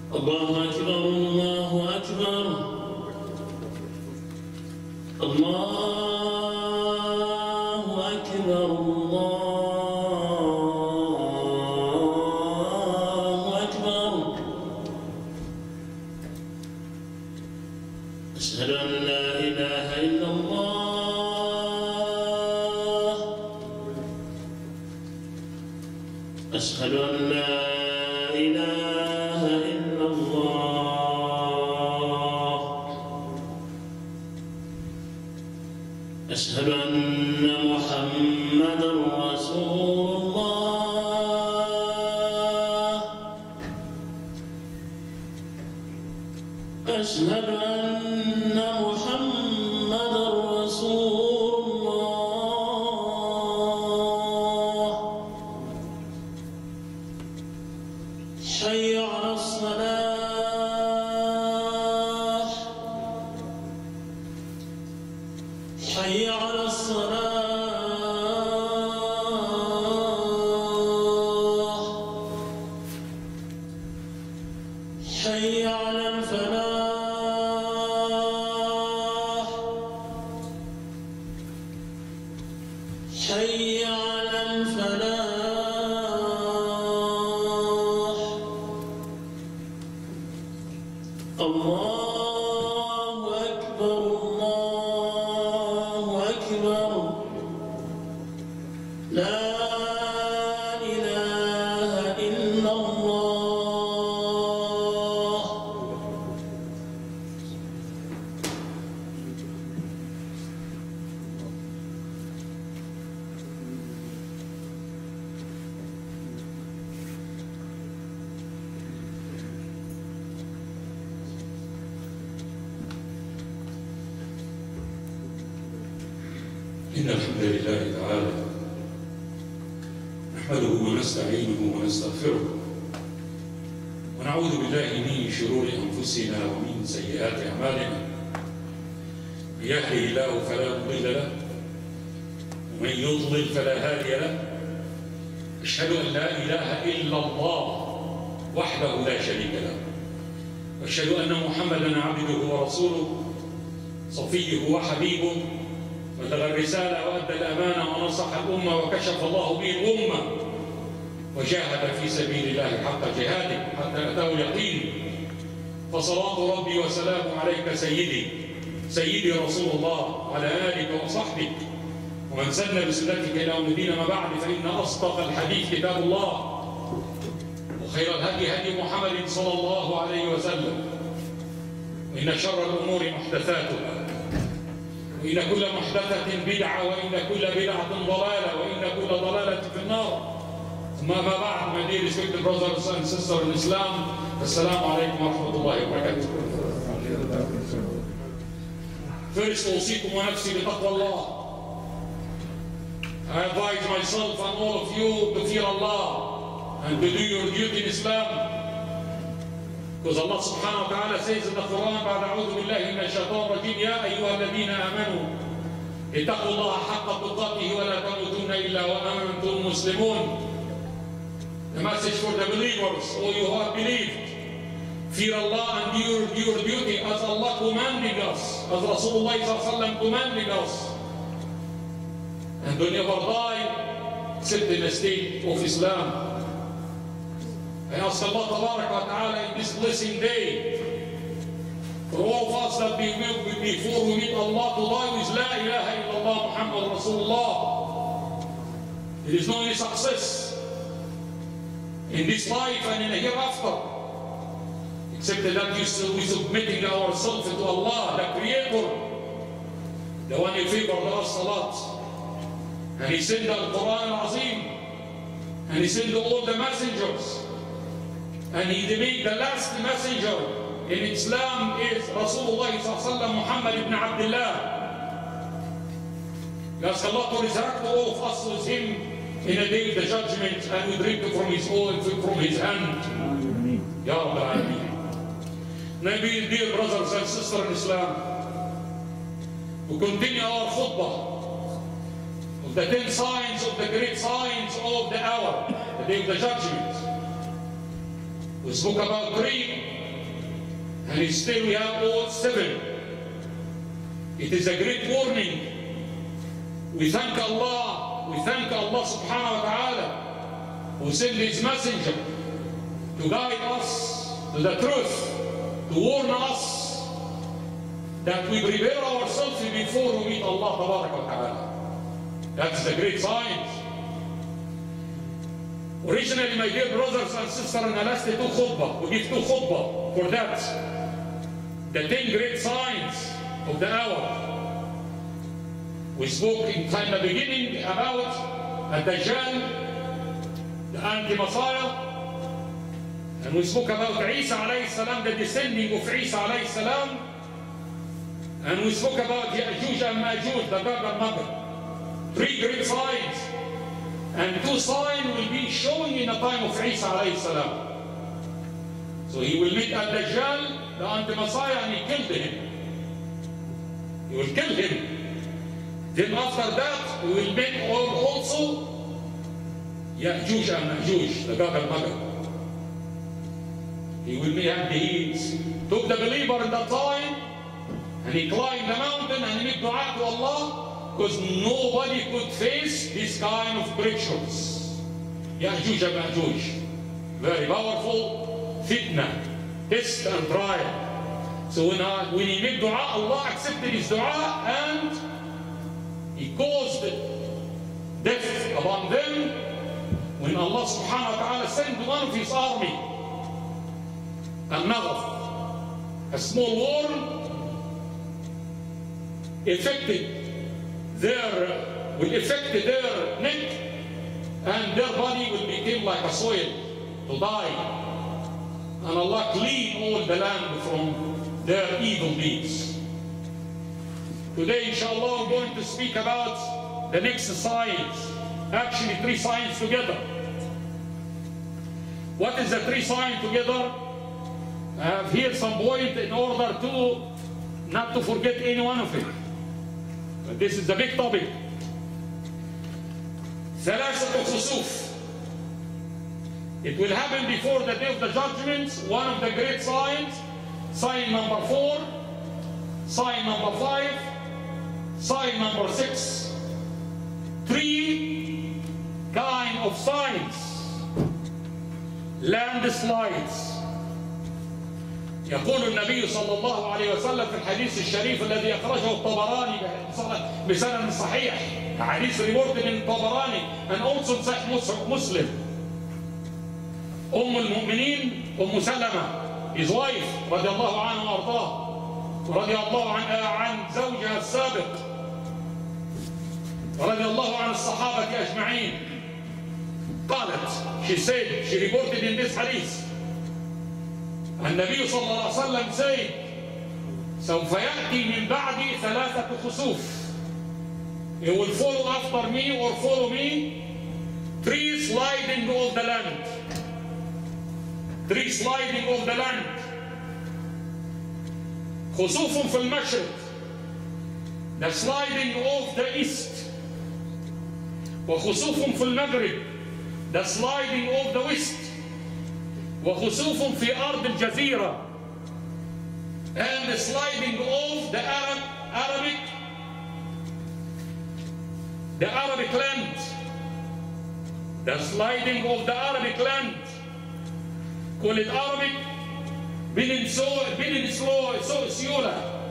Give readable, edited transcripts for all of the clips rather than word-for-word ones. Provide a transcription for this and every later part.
الله أكبر الله أكبر الله أكبر الله أكبر أشهد أن لا إله إلا الله أشهد أن لا إله إلا الله أشهد أن محمدًا رسول الله أشهد أن محمدًا رسول الله حي على الصلاة حي على الصلاة حي على الفلاح حي على الفلاح الله أكبر الله أكبر لا إله إلا الله إن الحمد لله تعالى نحمده ونستعينه ونستغفره ونعوذ بالله من شرور أنفسنا ومن سيئات أعمالنا من يهده الله فلا مضل له ومن يضلل فلا هادي له أشهد أن لا إله إلا الله وحده لا شريك له وأشهد أن محمدًا عبده ورسوله صفيه وحبيبه بلغ الرسالة وأدى الأمانة ونصح الأمة وكشف الله به الأمة وجاهد في سبيل الله حق جهاده حتى أتاه اليقين فصلاة ربي وسلامه عليك سيدي رسول الله على آلك وصحبك ومن سن بسنتك إلى يوم الدين. ما بعد فإن أصدق الحديث كتاب الله وخير الهدي هدي محمد صلى الله عليه وسلم وإن شر الأمور محدثاتها وإن كل محدثة بدعة وإن كل بدعة ضلالة وإن كل ضلالة في النار. ثم ما بعد, my dear respected brothers and sisters in Islam, Assalamu alaikum wa rahmatullahi wa barakatuh. First, أوصيكم ونفسي بتقوى الله. I advise myself and all of you to fear Allah and to do your duty in Islam. Because Allah subhanahu wa ta'ala says in the Quran, بعد أعوذ بالله من الشيطان الرجيم, يا أيها الذين آمنوا اتقوا الله حق تقاته ولا تموتن إلا وأنتم مسلمون. The message for the believers, all you who have believed, fear Allah and do your duty as Allah commanding us, as Rasulullah sallallahu alaihi wasallam commanding us, and don't ever die except in the state of Islam. I ask Allah Tabarak wa Ta'ala in this blessing day for all of us that we will, before we meet Allah, to die with La ilaha illallah Muhammad Rasulullah. There is no any success in this life and in the hereafter except that we submitting ourselves to Allah, the Creator, the one who favored us salat, and He sent the Quran al-Azim, and He sent all the messengers. And He made the last messenger in Islam is Rasulullah sallallahu Muhammad ibn Abdullah. We ask Allah to resurrect all of us with Him in a day of the judgment, and we drink from His oil, from His hand. Ya Rabbil Alameen. Now, dear brothers and sisters in Islam, we continue our khutbah of the 10 signs of the great signs of the hour, the day of the judgment. We spoke about 3 And still we have all 7. It is a great warning. We thank Allah. We thank Allah subhanahu wa ta'ala who sent His messenger to guide us to the truth, to warn us that we prepare ourselves before we meet Allah tabarak wa ta'ala. That's the great signs. Originally, my dear brothers and sisters, in the last 2 khutbah, we give 2 khutbah for that. The 10 great signs of the hour. We spoke in the beginning about Dajjal, the anti-Messiah, and we spoke about Isa alayhi salam, the descending of Isa alayhi salam, and we spoke about Ya'juj and Ma'juj, the Gog and Magog. 3 great signs, and 2 signs will be showing in the time of Isa alayhi salam. So he will meet Dajjal, the anti-Messiah, and he killed him. He will kill him. Then after that, we will meet also Ya'juj and Ma'juj, the Gog and Magog. He will have he took the believer in that time, and he climbed the mountain and he made dua to Allah, because nobody could face this kind of creatures. Ya'juj and Ma'juj. Very powerful fitna, test and trial. So when he made dua, Allah accepted his dua and He caused death upon them when Allah subhanahu wa ta'ala sent one of His army, another, a small worm, will affect their neck, and their body will become like a soil to die. And Allah clean all the land from their evil deeds. Today, inshallah, we're going to speak about the next signs. Actually, 3 signs together. What is the 3 signs together? I have here some point in order to not to forget any one of it. But this is a big topic. ثلاثة خسوف. It will happen before the day of the judgment. One of the great signs. Sign number 4. Sign number 5. Sign number 6. 3 kind of signs. Landslides. يقول النبي صلى الله عليه وسلم في الحديث الشريف الذي أخرجه الطبراني بسند صحيح. حديث reported من الطبراني and also صحيح مسلم. أم المؤمنين أم سلمة his wife رضي الله عنها وأرضاه ورضي الله عن زوجها السابق رضي الله عن الصحابة أجمعين قالت, she said, she reported in this hadith, النبي صلى الله عليه وسلم said, سوف يأتي من بعدي 3 خسوف. It will follow after me or follow me 3 sliding of the land. 3 sliding of the land. خسوف في المشرق, the sliding of the east. وخسوف في المغرب, the sliding of the west. وخسوف في أرض الجزيرة, and the sliding of the Arabic land. The sliding of the Arabic land. Call it Arabic Peninsula.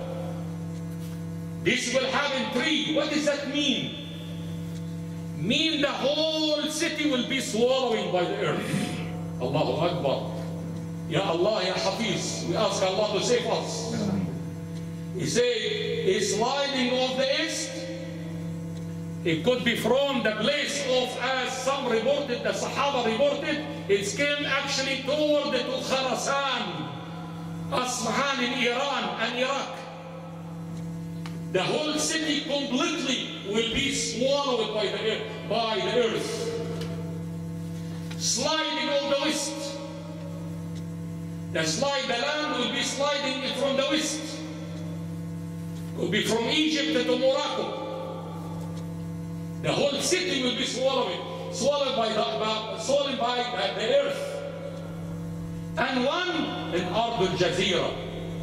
This will happen 3. What does that mean? Mean the whole city will be swallowed by the earth. Allahu Akbar. Ya Allah, Ya Hafiz, we ask Allah to save us. He said, a sliding of the east. It could be from the place of, as some reported, the Sahaba reported, it came actually toward to Khurasan, Asfahan in Iran and Iraq. The whole city completely will be swallowed by the earth. Sliding of the west. The land will be sliding from the west. It will be from Egypt to Morocco. The whole city will be swallowed by the earth. And one in Ard al-Jazira.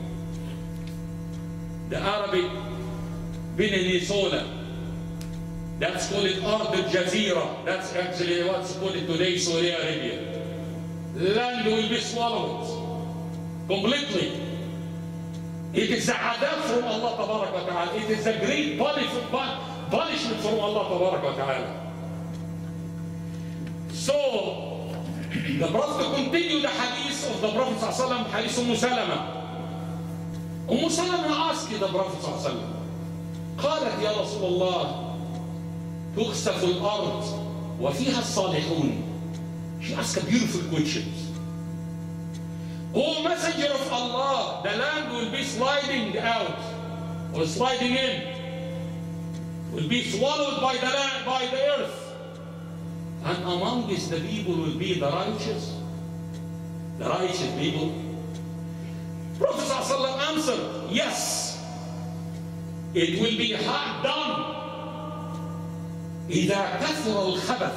the Arabic peninsula. That's called Ard al-Jazeera. That's actually what's called today Saudi Arabia. Land will be swallowed completely. It is a adab from Allah Tabarak wa Ta'ala. It is a great punishment from Allah Tabarak wa Ta'ala. So, the Prophet continued the hadith of the Prophet ﷺ, hadith Salama. Salama asked the Prophet ﷺ, قالت يا رسول الله تخسف الأرض وفيها الصالحون. She asked a beautiful question. O Messenger of Allah, the land will be sliding out or sliding in, will be swallowed by the land, by the earth, and amongst the people will be the righteous people. Prophet ﷺ answered, yes, it will be done إذا كثر الخبث.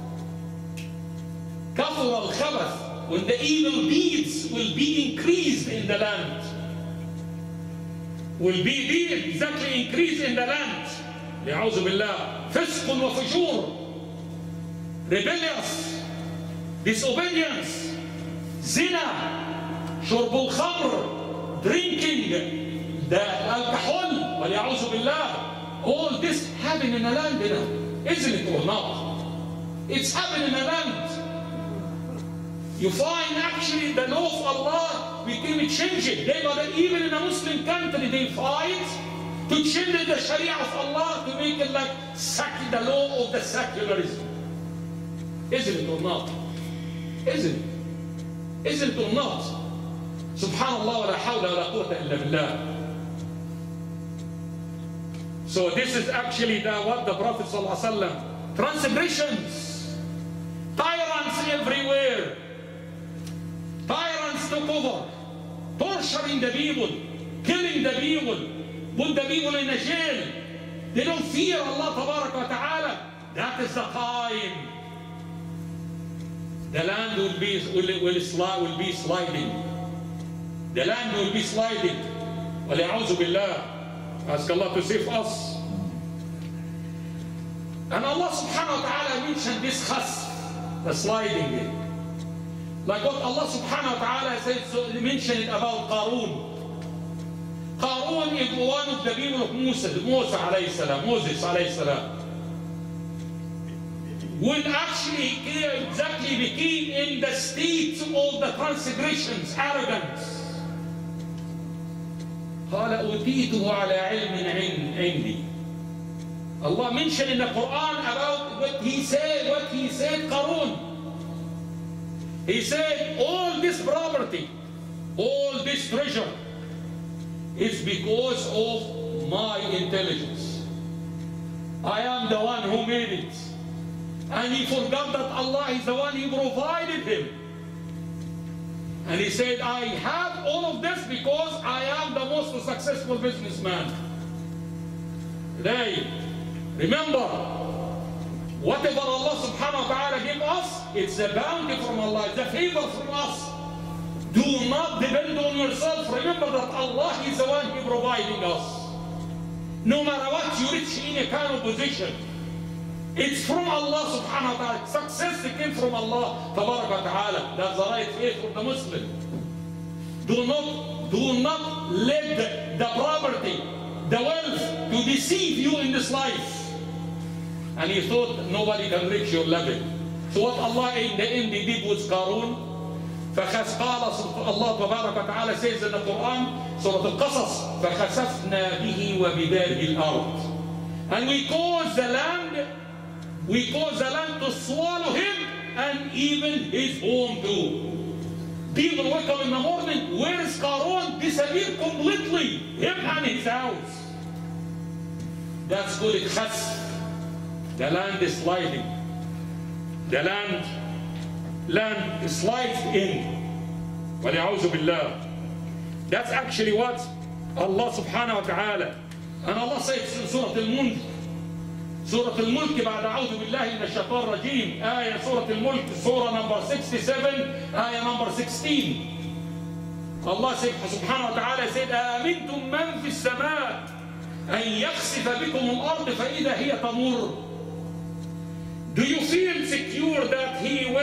كثر الخبث, when the evil deeds will be increased in the land. Will be exactly increased in the land. لأعوذ بالله. فسق وفجور, rebellious, disobedience, zina, شرب الخمر, drinking the alcohol, وَلِيَعُوذُ بِاللَّهِ. All this happen in the land, isn't it or not? It's happening in the land. You find actually the law of Allah, we can change it. Day by day, even in a Muslim country, they fight to change the Sharia of Allah to make it like the law of the secularism. Isn't it or not? Isn't it? Isn't it or not? Subhanallah wa la hawla wa la quwwata illa billah. So this is actually what the Prophet ﷺ, transgressions, tyrants everywhere. Tyrants took over, torturing the people, killing the people, put the people in a jail. They don't fear Allah Tabarak wa Ta'ala. That is the time. The land will be sliding. The land will be sliding. وَلِيَعُوذُ بِاللَّهِ. Ask Allah to save us. And Allah subhanahu wa ta'ala mentioned this khasf, the sliding. Like what Allah subhanahu wa ta'ala says, mentioned about Qarun. Qarun is one of the people of Moses alayhi salam. When actually exactly became in the state of the transgressions, arrogance. قال أوتيته على علم عندي. Allah mentioned in the Quran about what he said Qarun. He said, all this property, all this treasure is because of my intelligence. I am the one who made it. And he forgot that Allah is the one who provided him. And he said, I have all of this because I am the most successful businessman. Today, remember, whatever Allah subhanahu wa ta'ala give us, it's a bounty from Allah, it's a favor from us. Do not depend on yourself. Remember that Allah is the one who providing us. No matter what you reach in a kind of position, it's from Allah subhanahu wa ta'ala. Success came from Allah tabarak wa ta'ala. That's the right faith for the Muslim. Do not let the property, the wealth to deceive you in this life. And he thought nobody can reach your level. So what Allah in the end did was Qarun. فقال Allah تبارك وتعالى says in the Quran, Surah Al-Qasas, فَخَسَفْنَا بِهِ وَبِدَارِهِ الْأَرْضِ. And we caused the land to swallow him and even his home too. People wake up in the morning, where is Qarun? Disappeared completely, him and his house. That's called khasf. The land is sliding. The land slides in. وَلِعَوْذُ بِاللَّهِ. That's actually what Allah subhanahu wa ta'ala. And Allah says in Surah Al-Mulk, Surah Al-Mulk بعد أعوذ بالله من الشيطان الرجيم, Surah Al-Mulk, Surah number 67, Ayah number 16. Allah subhanahu wa ta'ala said, أَأَمِنْتُمْ مَنْ فِي السَّمَاءِ أَنْ يَخْسِفَ بِكُمُ الْأَرْضِ فَإِذَا هِيَ تَمُرُّ. Do you feel secure that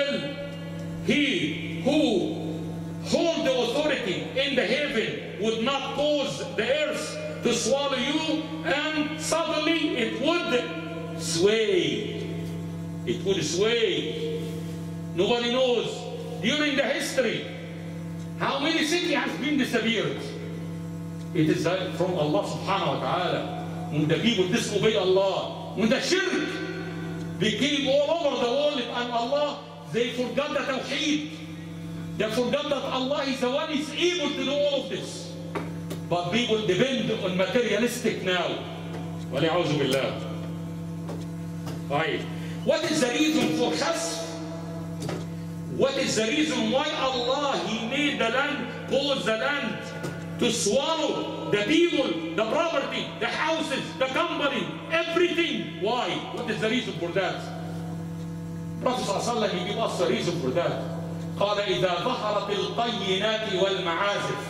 He who holds the authority in the heaven would not cause the earth to swallow you, and suddenly it would sway. It would sway. Nobody knows during the history how many cities has been disappeared. It is from Allah subhanahu wa ta'ala. When the people disobey Allah, when the shirk became all over the world, and Allah, they forgot the tawheed. They forgot that Allah is the one who is able to do all of this. But people depend on materialistic now. وَلِعَوْذُ بِاللَّهِ. Right. What is the reason for khasf? What is the reason why Allah, He made the land, caused the land to swallow the people, the property, the houses, the company, everything? Why? What is the reason for that? Prophet ﷺ, he gave us the reason for that. قال إذا ظهرت القينات والمعازف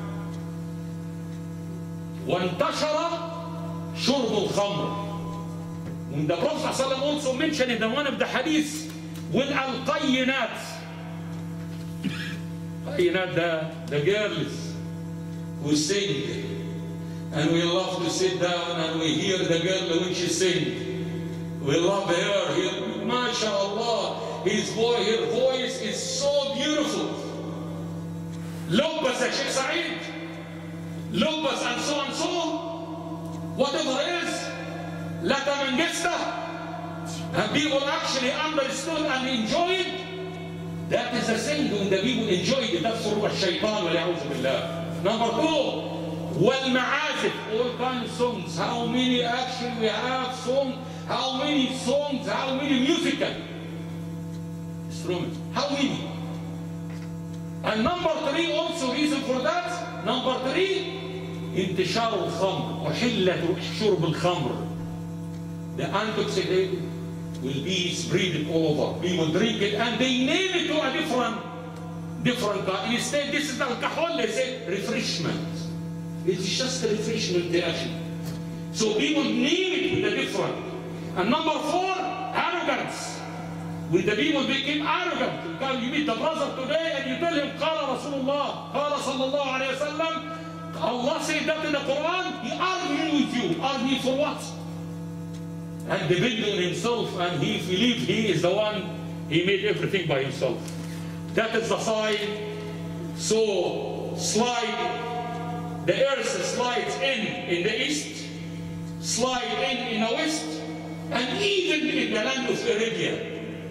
وانتشر شرب الخمر. When the Prophet ﷺ also mentioned in one of the hadiths, when al-qayyinat, the girls who sing, and we love to sit down and we hear the girl when she sing. We love her. MashaAllah, her voice is so beautiful. Lobas Sheikh Saeed, Lobas and so, whatever it is, Lata Mangesta. And people actually understood and enjoyed. That is the thing when the people enjoyed it. That's for shaitan. Number two, wal-ma'azif, all kinds of songs. How many actually we have songs? How many songs? How many musical instruments? How many? And number three, also reason for that. Number three, انتشار الخمر. وحلة شرب الخمر. The intoxicated will be spread all over. People drink it and they name it to a different kind. Instead, this is alcohol, they say refreshment. It's just a refreshment actually. So people name it with a different. And number four, arrogance. When the people became arrogant, you meet the brother today and you tell him, قال رسول الله, قال صلى الله عليه وسلم, Allah said that in the Quran, he arguing with you. Arguing for what? And depending on himself, and he believes he is the one, he made everything by himself. That is the sign. So the earth slides in the east, slide in the west, and even in the land of Arabia.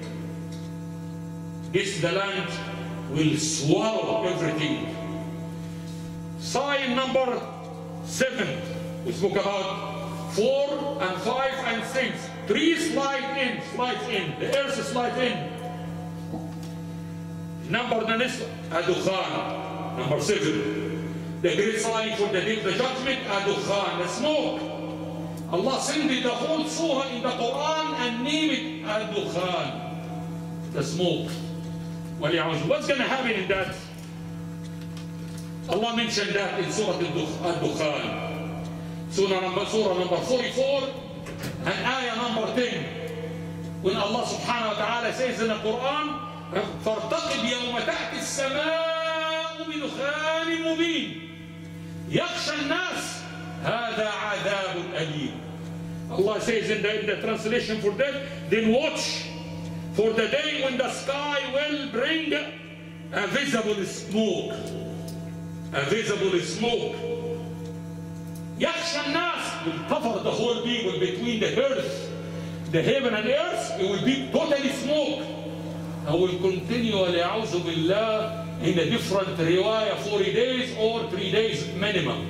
The land will swallow everything. Sign number 7, we spoke about 4 and 5 and 6. 3 slides in. The earth slides in. Number 7. Number 7. The great sign for the day of the judgment, Adukhan, the smoke. Allah sent the whole surah in the Quran and named it Adukhan, the smoke. What's going to happen in that? Allah mentioned that in Surah Al-Dukhan. Surah number 44 and ayah number 10. When Allah subhanahu wa ta'ala says in the Quran, فَارْتَقِبْ يَوْمَ تَأْتِ السَّمَاءُ بِدُخَانٍ مُبِينٍ يَخْشَى النَّاسِ هَذَا عَذَابٌ أَلِيمٌ. Allah says in the translation for that, then watch for the day when the sky will bring a visible smoke. A visible smoke. Yakhsha nas will cover the whole people between the earth, the heaven and earth. It will be totally smoke. And will continue, a'udhu billah, in a different riwayah, 40 days or 3 days minimum.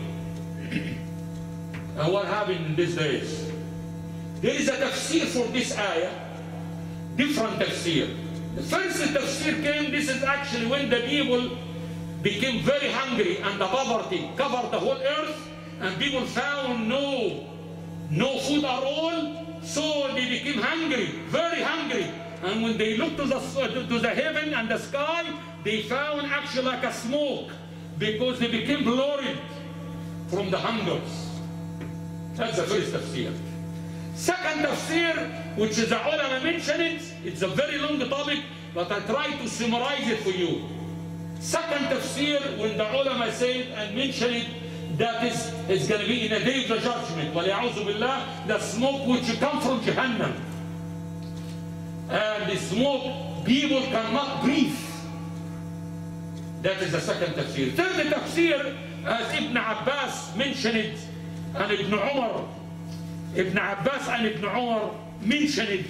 And what happened in these days? There is a tafsir for this ayah, different tafsir. The first tafsir came, this is actually when the people became very hungry and the poverty covered the whole earth and people found no food at all, so they became hungry, very hungry. And when they looked to the heaven and the sky, they found actually like a smoke because they became bloated from the hungers. That's the first tafsir. Second tafsir, which is the ulama mentioned it, it's a very long topic, but I try to summarize it for you. Second tafsir, when the ulama said and mentioned it, that is going to be in a day of the judgment. وَلِيَعُوذُ بِاللَّهِ, the smoke which come from Jahannam. And the smoke, people cannot breathe. That is the second tafsir. Third tafsir, as Ibn Abbas mentioned it, and Ibn Umar, Ibn Abbas and Ibn Umar mentioned it.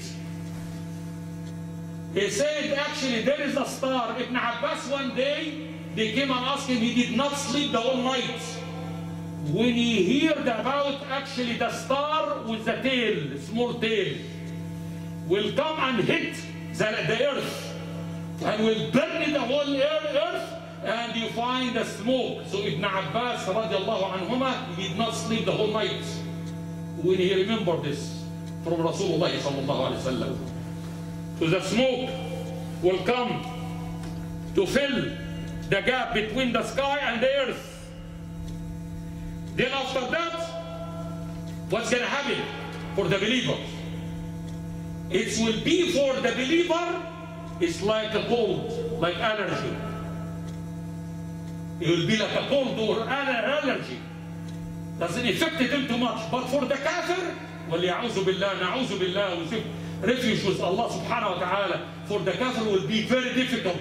He said, actually, there is a star. Ibn Abbas one day, they came and asked him, he did not sleep the whole night. When he heard about actually the star with the tail, small tail, will come and hit the earth and will burn the whole earth, and you find the smoke. So Ibn Abbas radiallahu anhuma, he did not sleep the whole night when he remembered this from Rasulullah sallallahu alaihi wasallam. So the smoke will come to fill the gap between the sky and the earth. Then after that, what's going to happen for the believer? It will be for the believer, it's like a cold, like allergy. It will be like a cold or allergy. Doesn't affect them too much. But for the kafir, وَلِيَعُوذُ بِاللَّهِ, نَعُوذُ بِاللَّهِ, we seek refuge with Allah subhanahu wa ta'ala. For the kafir will be very difficult.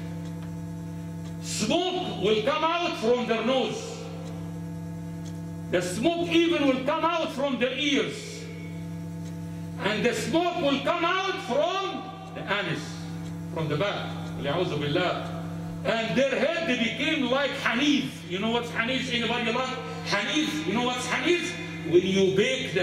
Smoke will come out from their nose. The smoke even will come out from their ears. And the smoke will come out from the anus, from the back. وَلِيَعُوذُ بِاللَّهِ. And their head, they became like hanif. You know what's hanif? Anybody like hanif? You know what's hanif? When you bake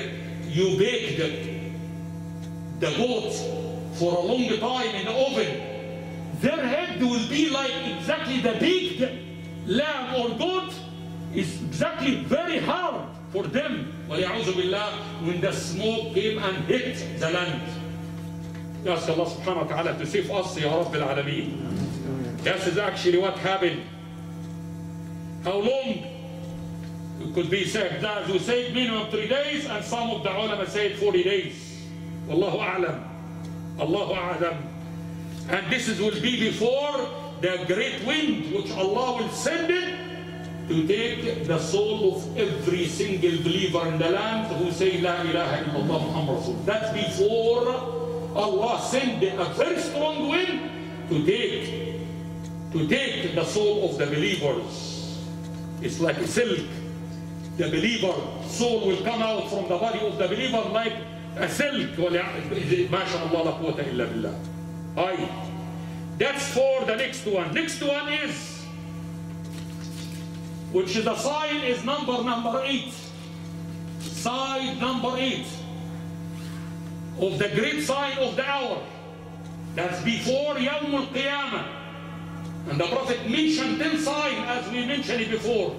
the goat for a long time in the oven, their head will be like exactly the baked lamb or goat is exactly very hard for them. وَلِيَعُوذُ بِاللَّهِ, when the smoke came and hit the land. We ask Allah subhanahu wa ta'ala to save us, Ya Rabbil Alameen. This is actually what happened. How long? It could be said that we said minimum 3 days, and some of the ulama said 40 days. Wallahu a'lam. Allahu a'lam. And this will be before the great wind which Allah will send it to take the soul of every single believer in the land who say La ilaha illallah Muhammad Rasul. That's before Allah send a very strong wind to take the soul of the believers. It's like a silk. The believer soul will come out from the body of the believer like a silk. MashaAllah la quwwata illa billah. Aye. That's for the next one. Next one is, which is the sign is number 8. Sign number 8 of the great sign of the hour. That's before Yawm al-Qiyamah. And the Prophet mentioned 10 signs as we mentioned it before.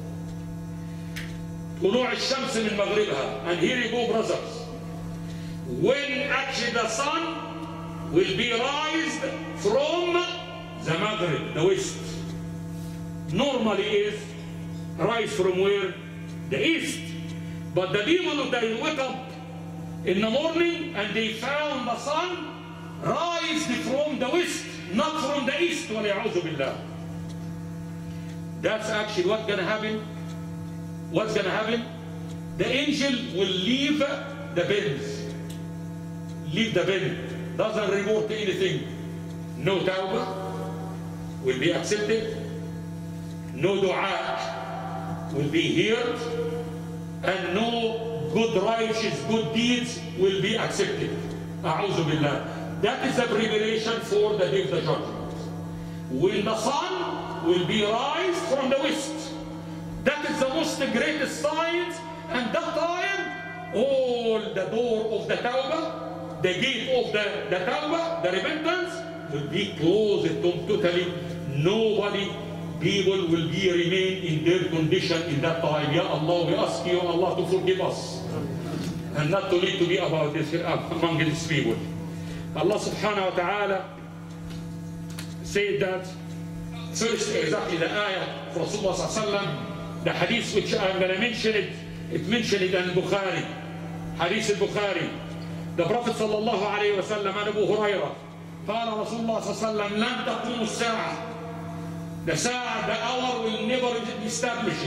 طلوع الشمس من مغربها. And here you go, brothers. When actually the sun will be raised from the Maghrib, the west. Normally is rise from where? The east. But the people, they wake up in the morning and they found the sun rise from the west, not from the east. وَلِيَعُوذُ بِاللَّهِ. That's actually what's going to happen. What's going to happen? The angel will leave the bends. Leave the bend. Doesn't reward anything. No tawbah will be accepted. No dua will be heard. And no good righteous, good deeds will be accepted. A'udhu billah. That is the preparation for the day of the judgment. When the sun will be rise from the west. That is the most greatest sign. And that time, all the door of the tawbah, the gate of the tawbah, the repentance, will be closed totally. Nobody, people will be remain in their condition in that time. Ya Allah, we ask you, Allah, to forgive us. And not to need to be about this among these people. Allah subhanahu wa ta'ala said that First, exactly the ayah of Rasulullah sallallahu alaihi wasallam, the hadith which I'm going to mention it. It mentioned it in Bukhari, hadith al-Bukhari. The Prophet sallallahu alaihi wasallam and Abu Hurairah, قال رسول الله صلى الله عليه وسلم لن تقوم الساعة. The sa'a, the hour will never be established.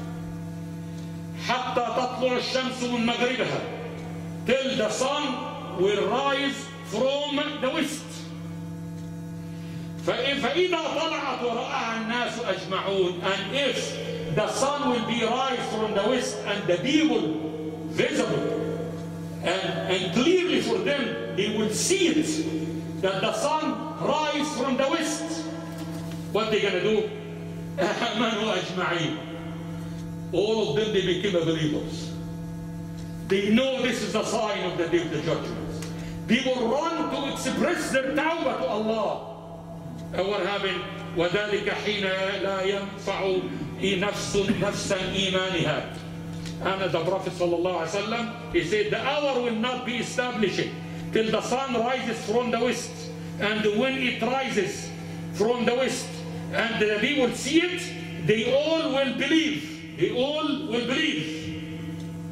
حتى تطلع الشمس من مغربها, till the sun will rise from the west. فإذا طلعت ورآها الناس أجمعون, and if the sun will be rise from the west and the people visible and clearly for them, they will see it, that the sun rise from the west. What they gonna do? آمنوا أجمعين. All of them, they became believers. They know this is a sign of the day of the judgment. They will run to express their tawbah to Allah. And what happened? وَذَلِكَ حِينَ لَا يَنْفَعُ نَفْسًا إِيمَانِهَا. And the Prophet sallallahu alaihi wasallam, he said, the hour will not be established till the sun rises from the west. And when it rises from the west and the people see it, they all will believe. They all will believe.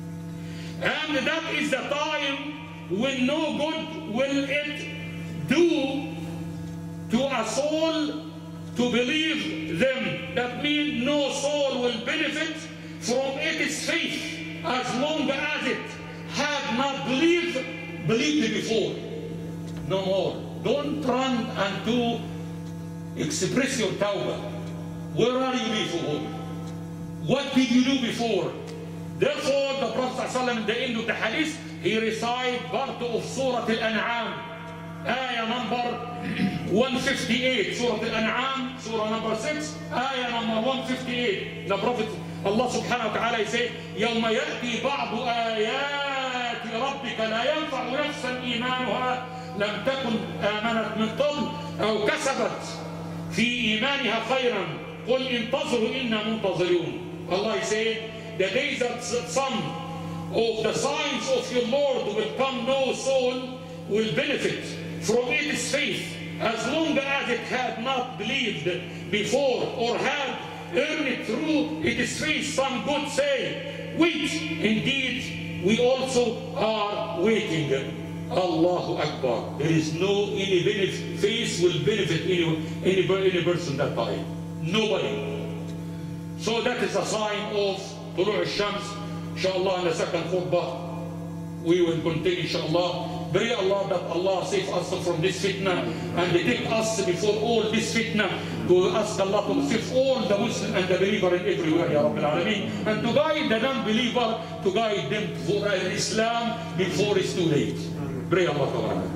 And that is the time when no good will it do to a soul to believe them. That means no soul will benefit from its faith as long as it had not believed it before. No more. Don't run and to express your tawbah. Where are you before? What did you do before? Therefore, the Prophet ﷺ, at the end of the hadith, he recited part of Surah Al-An'am, ayah number 158. Surah Al-An'am, surah number 6, ayah number 158. The Prophet, Allah subhanahu wa ta'ala, he said, يَوْمَ يَأْتِي بَعْضُ آيَاتِ رَبِّكَ لَا يَنْفَعُ نَفْسًا إِيمَانُهَا لَمْ تَكُنْ آمَنَتْ مِنْ قَبْلُ أَوْ كَسَبَتْ فِي إِيمَانِهَا خَيْرًا قُلْ انْتَظِرُوا إِنَّا مُنْتَظِرُونَ. Allah said, the days that some of the signs of your Lord will come, no soul will benefit from its faith as long as it had not believed before or had earned through its faith some good say. Wait, indeed, we also are waiting. Allahu Akbar. There is no any benefit, faith will benefit any person that time. Nobody. So that is a sign of طلوع الشمس. Inshallah, in the second khutbah, we will continue, inshallah. Pray Allah that Allah save us from this fitna and take us before all this fitna. To ask Allah to save all the Muslim and the believer in everywhere, Ya Rabbil Alameen. And to guide the non-believer, to guide them for Islam before it's too late. Pray Allah to Allah.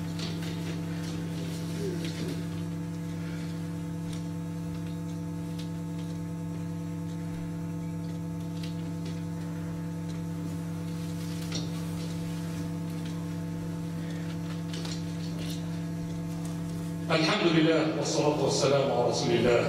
الحمد لله والصلاة والسلام على رسول الله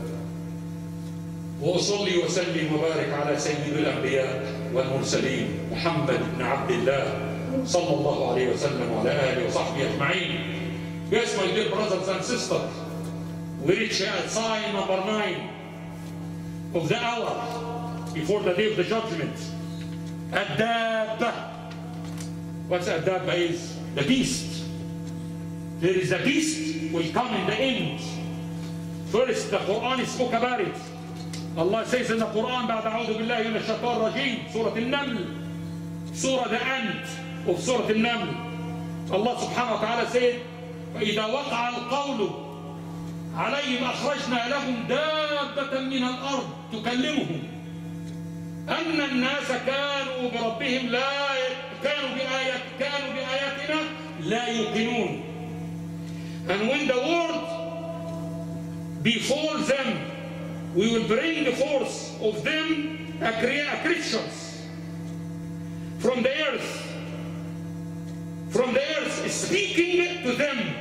وأصلي وسلم وبارك على سيد الأنبياء والمرسلين محمد بن عبد الله صلى الله عليه وسلم وعلى آله وصحبه أجمعين. Yes, my dear brothers and sisters, we reach at sign number 9 of the hour before the day of the judgment. Ad-Dabba. What's Ad-Dabba is? The beast. There is a beast will come in the end. First, the Quran spoke about it. Allah says in the Quran, بعد أعوذ بالله من الشيطان الرجيم, Surah Al-Naml, Surah the end of Surah Al-Naml. Allah subhanahu wa ta'ala said, فإذا وقع القول عليهم أخرجنا لهم دابة من الأرض تكلمهم أن الناس كانوا بربهم كانوا بآياتنا لا يوقنون. And when the world befalls them, we will bring forth of them creatures from the earth, speaking to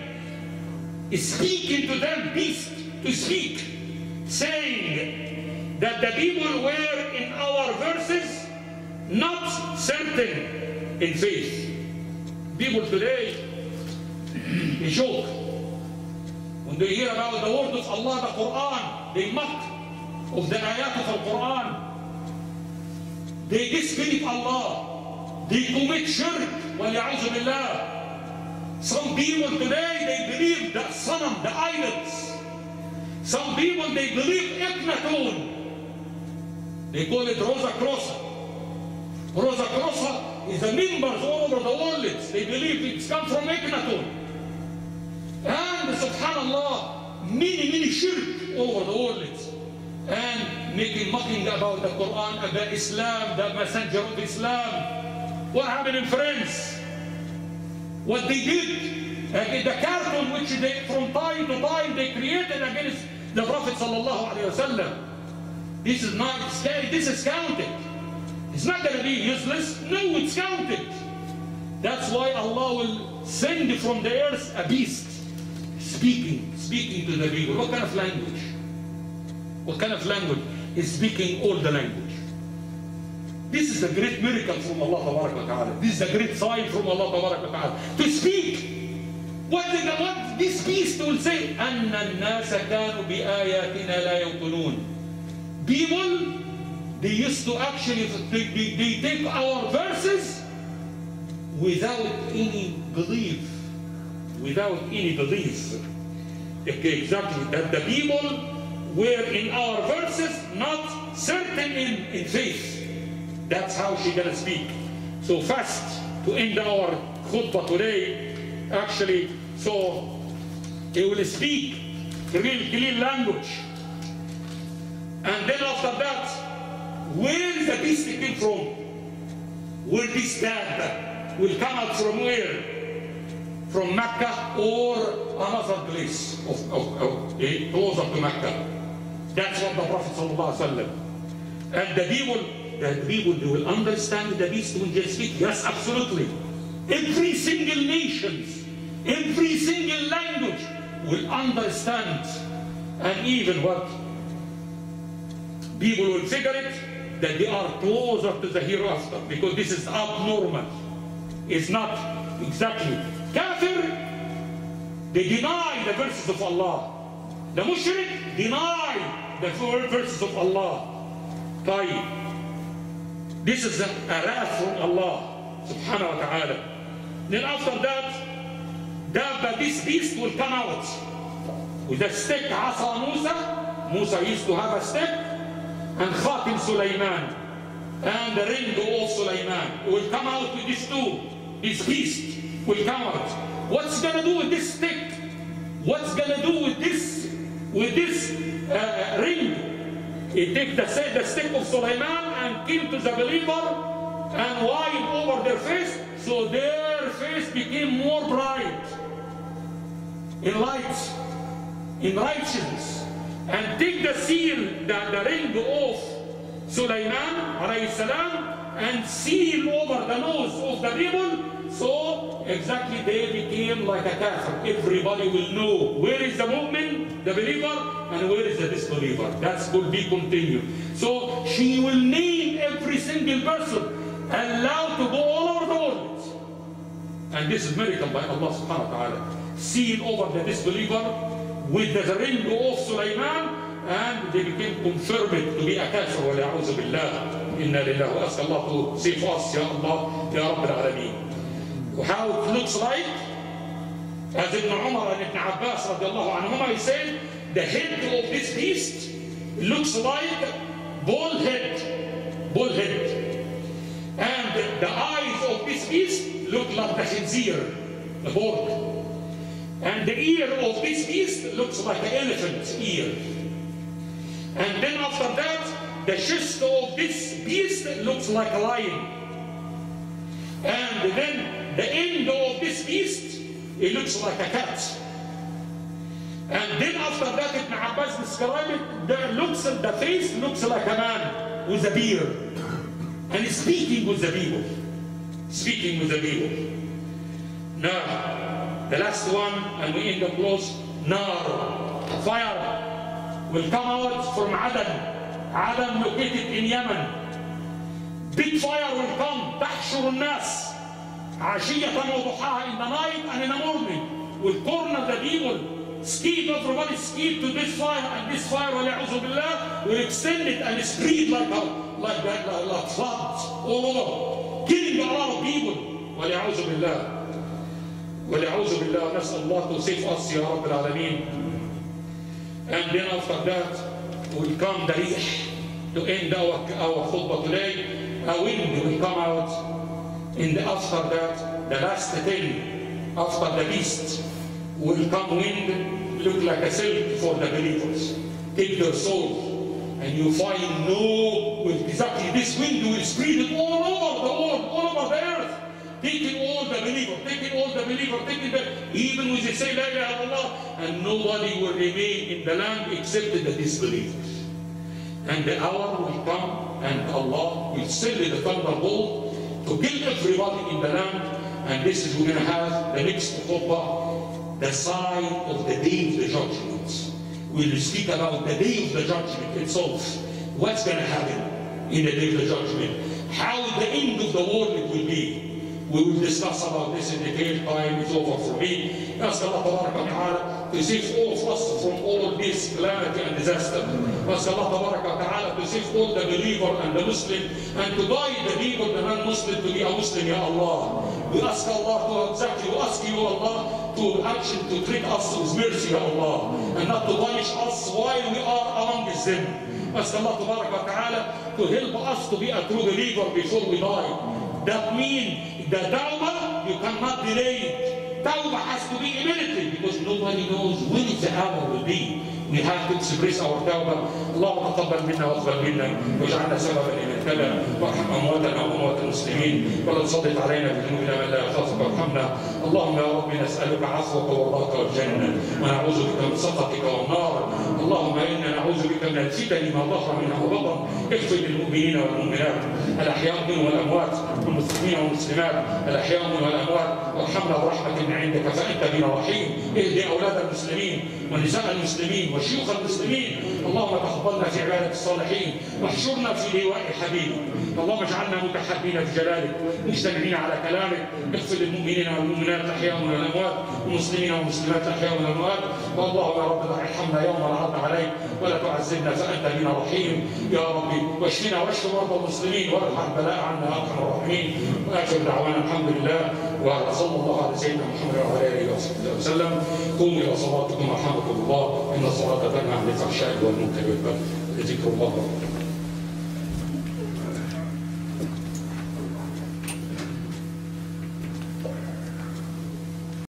them, beast to speak, saying that the people were in our verses not certain in faith. People today, they joke. When they hear about the word of Allah, the Quran, they mock of the ayat of the Quran. They disbelieve Allah. They commit shirk. وَلِيَعُوذُ بِاللَّهِ. Some people today, they believe the sanam, the idols. Some people, they believe Eknaton. They call it Rosa Crossa. Rosa Crossa is the members all over the world. They believe it's come from Eknaton. And subhanallah, many shirk over the world. And making mocking about the Quran, about Islam, the messenger of Islam. What happened in France? What they did, the cartoon which they, from time to time, they created against the Prophet sallallahu alaihi wasallam. This is not scary. This is counted. It's not going to be useless. No, it's counted. That's why Allah will send from the earth a beast speaking to the people. What kind of language? What kind of language is speaking all the language? This is a great miracle from Allah Ta'ala. This is a great sign from Allah Ta'ala. To speak. What this beast will say? أَنَّ النَّاسَ كَانُوا بِآيَاتِنَا لَا يُوقِنُونَ. People, they used to actually, they take our verses without any belief. Without any belief. Okay, exactly. That the people were in our verses not certain in faith. That's how she's going to speak. So fast to end our khutbah today. Actually, so he will speak real clear language. And then after that, where is the beast came from? Where this dad will come out from where? From Mecca or another place closer to Mecca. That's what the Prophet ﷺ. And the people, they will understand the beast when they speak. Yes, absolutely. Every single nation, every single language will understand. And even what? People will figure it, that they are closer to the hereafter, because this is abnormal. It's not exactly. Kafir, they deny the verses of Allah. The mushrik deny the verses of Allah. This is a wrath from Allah subhanahu wa ta'ala. Then after that, this beast will come out with a stick, Asa Musa. Musa used to have a stick, and Khatim Sulaiman, and the ring of Sulaiman. It will come out with these two. This beast will come out. What's going to do with this stick? What's going to do with this ring? He take the stick of Sulaiman and kill to the believer and wipe over their face, so their face became more bright in light, in righteousness. And take the seal, the ring of Sulaiman alayhi salam, and seal over the nose of the people, so exactly they became like a kafir. Everybody will know where is the mu'min, the believer, and where is the disbeliever. That will be continued. So she will name every single person, allowed to go all over the world. And this is miracle by Allah subhanahu wa ta'ala. Seal over the disbeliever with the ring of Sulaiman, and they became confirmed to be a kafir. وَلَعُوذُ بِاللَّهِ إِنَّا لِلَّهِ. We ask Allah to save us, Ya Allah, Ya Rabb al-Alameen. How it looks like, as Ibn Umar and Ibn Abbas radiallahu anhuma, he said, the head of this beast looks like bull head. And the eyes of this beast look like the khinzir, the pork. And the ear of this beast looks like an elephant's ear. And then after that, the chest of this beast looks like a lion. And then the end of this beast, it looks like a cat. And then after that, Ibn Abbas described it, the face looks like a man with a beard. And speaking with the people. Speaking with the people. Now, the last one, and we end up close. Nar, fire, will come out from Aden. Aden located in Yemen. Big fire will come. تحشر الناس عشية وضحاها, in the night and in the morning, will corner the people skip, everybody skip to this fire, and this fire, وَلَعُوذُ بِاللَّهِ, will extend it and spread like floods all over, killing a lot of people. وَلَعُوذُ بِاللَّهِ. وَلَعُوذُ بِاللَّهِ. نسأل الله to save us, Ya Rabbil Alameen. And then after that will come the rih to end our khutbah today. A wind will come out. And after that, the last 10, after the beast, will come wind, look like a silk for the believers. Take their soul, and you find with exactly this wind will spread it all over the world, all over the earth. Taking all the believers, even when they say La ilaha illallah, and nobody will remain in the land except the disbelievers. And the hour will come, and Allah will send the thunderbolt to kill everybody in the land. And this is, we're going to have the next khutbah, the sign of the day of the judgment. We'll speak about the day of the judgment itself. What's going to happen in the day of the judgment? How the end of the world it will be. We will discuss about this in detail. Time is over for me. Ask Allah Ta'ala to save all of us from all this calamity and disaster. Ask Allah Ta'ala to save all the believer and the Muslim, and to guide the people, the non-Muslim, to be a Muslim, Ya Allah. We ask Allah to we ask you, Allah, to action to treat us with mercy, Ya Allah, and not to punish us while we are among them. Ask Allah Ta'ala to help us to be a true believer before we die. That means the tawbah, you cannot delay it. Tawbah has to be immediately, because nobody knows when the hour will be. We have to express our tawbah. اللهم تقبل منا واقبل منا واجعلنا سببا لمن اهتدى وارحم امواتنا واموات المسلمين ولا تسلط علينا بذنوبنا من لا يخافك وارحمنا. اللهم يا رب نسالك عفوك ورضاك والجنه ونعوذ بك من سخطك والنار. اللهم انا نعوذ بك من الفتن ما ظهر منها وبطن. اغفر للمؤمنين والمؤمنات الاحياء منهم والاموات والمسلمين والمسلمات الاحياء منهم والاموات وارحمنا برحمه من عندك فانت بنا رحيم. اهدي اولاد المسلمين ونساء المسلمين وشيوخ المسلمين. اللهم تقبلنا في عبادة الصالحين واحشرنا في لواء حبيبك. اللهم اجعلنا متحابين في جلالك مجتمعين على كلامك. اغفر للمؤمنين والمؤمنات الاحياء والاموات والمسلمين والمسلمات الاحياء والاموات. والله يا رب ارحمنا يوم العرض عليك ولا تعذبنا فانت بنا رحيم. يا ربي واشفنا واشف مرضى المسلمين وارفع البلاء عنا يا ارحم الراحمين. واخر دعوانا الحمد لله وصلى الله على سيدنا محمد وعلى اله وصحبه وسلم. قوموا الى صلاتكم رحمكم الله ان الصلاه تنهى عن الفحشاء والمنكر والبغي. ذكر الله.